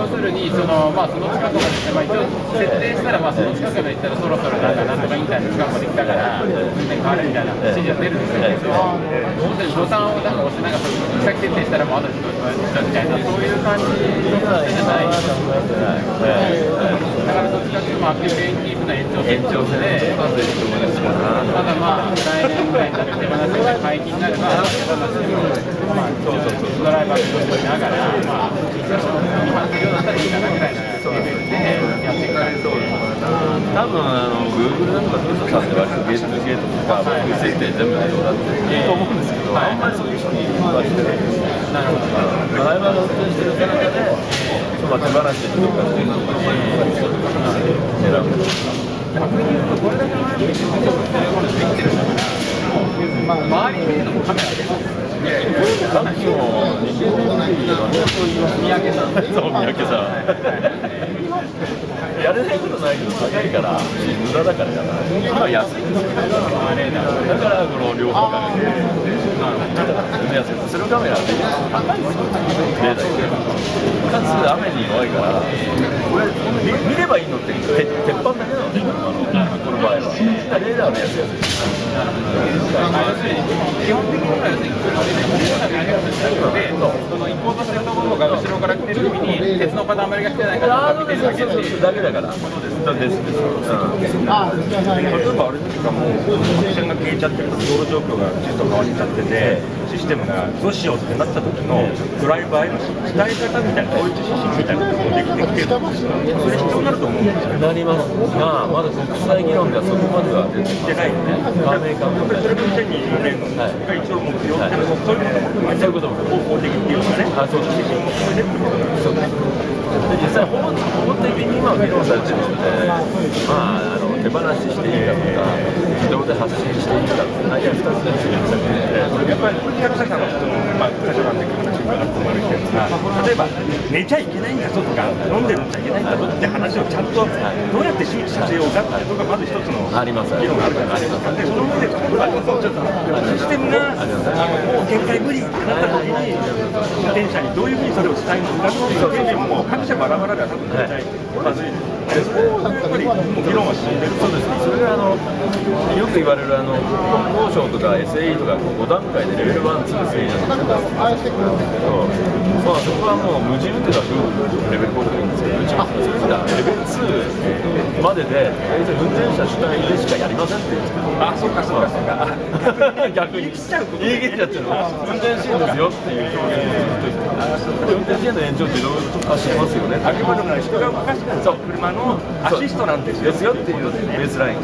要するにその近くまで、一応設定したらその近くまで行ったらそろそろなんとかインターの近くまで来たから運転変わるみたいな指示が出るんですけど、本当にボタンを押して行き先設定したらもうあと1つみたいなそういう感じの設定じゃないだからどっちかというとアクティブレインキープの延長線で、ただ来年ぐらいになって手放せが解禁になれば手放してもドライバーとしながら違反するようだったらいいかなぐらいのレベルでやっていく感じで、 多分Google なんかトヨタさんで割とゲートとゲートとか設定全部自動だっていいと思うんですけど、あんまりそういう人に言われてないんですよ。ドライバーが運転してる中で手放してどっかしてるとか選ぶ。 逆に言うとこれだけ前に見てるものできてるんだから周り見るのもカメラでさっきも西江の三宅さんそう三宅さんやれないことないけど高いから無駄だからじゃない。今安いんですよ。だからこの両方かけて埋めやすい。それをカメラで高いんですよ。レーダーかつ雨に弱いからこれ見ればいいのって鉄板だけなのね。この場合はレーダーのやつやつ。 基本的には要するに車で行こうとしてるところが後ろから来てる時に鉄の塊が来てないから見てるだけっていうだけだから。例えばあれですか、もう白線が消えちゃってる、道路状況がちょっと変わっちゃってて、システムがどうしようってなった時のドライバーへの伝え方みたいな、統一指針みたいなこともできてきてるんですよ。それ必要になると思うんですよ。 なりますが、まだ国際議論ではそこまでは出てないよね。加盟関係。 それも2020年が一応目標、そういうことも方向的っていうかね、 そうです。 指針も含めてってことなんですよね。 実際法的に今議論されてるので、手放ししていいかとか、自動で発信していいかとか、2つで決めされてて、 やっぱり客車さんの人の会社なんで話があってもらってるんですが、例えば寝ちゃいけないんだぞとか、飲んでるんじゃいけないんだぞって話をちゃんとどうやって周知させようかっていうのがまず一つの議論があるじゃないですか。でその上でシステムがもう限界無理ってなった時に運転者にどういうふうにそれを伝えるのかっていう点でも各社バラバラでは多分絶対まずいです。そこをやっぱり議論は進んでる。 そうですね。それがよく言われる国交省とか SAE とか5段階でレベル1、2、3なんですけど、そこはもう無人運転だとレベル5でいいんですけど、うちもそれがレベル2までで運転者主体でしかやりませんって言うんですけど、 そうかそうかそうか。 逆に言い切っちゃうこと言い切っちゃってるの運転支援ですよっていう表現をずっと言って、運転支援の延長自動化してますよね。 あくまでも人が動かしてる車のアシストなんですよっていうベースライン。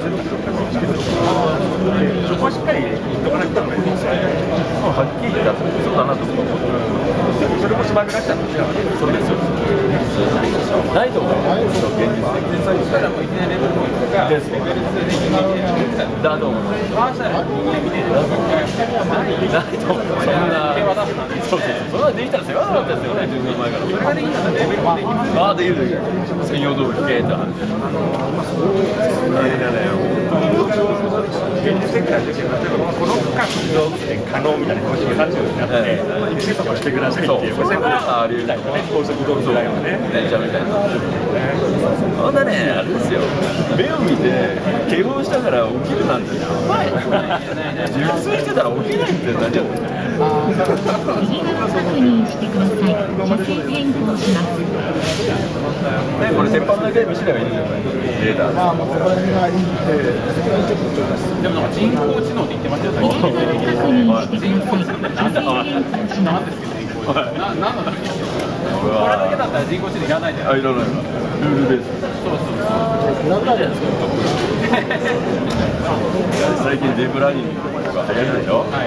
そこはしっかり言っておかなきゃダメですよね。 はっきり言ったらそうだなと思う。 それも素晴らしかったんですよ。 そうですよ。ないと思う。現実的に。 そしたらもういきなりレベル4とかレベル2でだと思う。 回したら人間見てるないと思う。そんな手渡すなんて。そうそれはできたら世話なかったですよね。10年前から。 それができたらレベル5できます。 できる。専用道路ゲートある。 現実的な時に例えばこの区間の運転可能みたいな公式が発表になって、許可してくださいっていう、これはありえないよね。高速道路ぐらいはね。 電車みたいな。そんなね、あれですよ。目を見て警報したから起きるなんてやばい。熟睡してたら起きないって何やってんの。 確認してください。車線変更します。 これ鉄板だけ見せればいいんじゃないデータ。 でもなんか人工知能って言ってましたよ。 確認してください。 なんですけど人工知能。なんだろう。これだけだったら人工知能いらないじゃない。 いらない。ルールベース。 そう。 いらないじゃないですか。最近ディープラーニングが流行るでしょ。はい。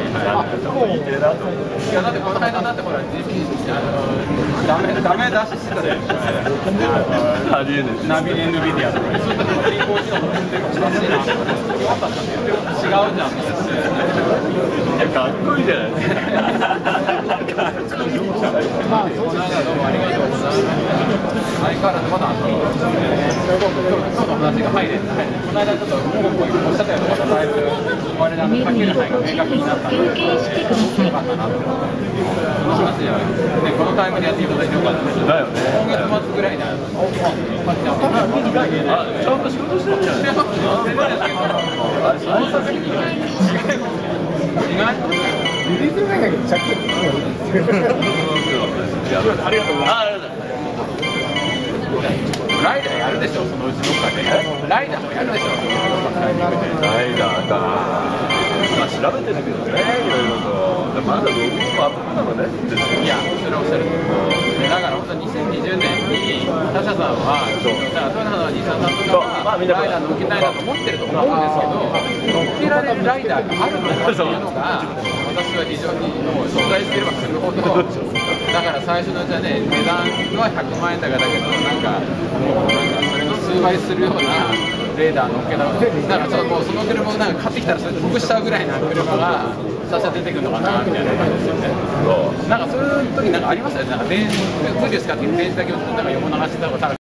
いい手だと。 いやだってこの間だってほらダメ出ししてたじゃん。 ありえない。 ナビ NVIDIA とかそういう時人工知能とかっておかしいな。よかったんだけど違うじゃん。 いやかっこいいじゃないですか。 まあこの間どうもありがとうございます。相変わらずまだ今日の話が入れてない。この間ちょっとおっしゃったようなことだいぶ我々かける範囲が明確になったのでよかったなと思って。この話はねこのタイムでやっていただいてよかったです。 だよね。 今月末ぐらいちゃんと仕事してるじゃないですか。 リリースメガネ着用。 ありがとうございます。ライダーやるでしょ、そのうちどっかで。ライダーもやるでしょ、ライダーか。まあ調べてるけどね、いろいろと。まだ動物も後なのね。いや、それおっしゃる。だから本当2020年に他社さんは、だからトヨタの日産さんとかはライダー乗っけたいなと思ってると思うんですけど、乗っけられるライダーがあるのかっていうのが、私は非常にもう取材してればするほど、だから最初のうちはね、値段は100万円高だけど、なんかもうなんかそれの数倍するようなレーダー乗っけたので、だからちょっともうその車をなんか買ってきたらそれ得しちゃうぐらいな車が最初出てくるのかなみたいな感じですよね。なんかそういう時なんかありましたよね。なんかプリウス買って電池だけをなんか横流してたのが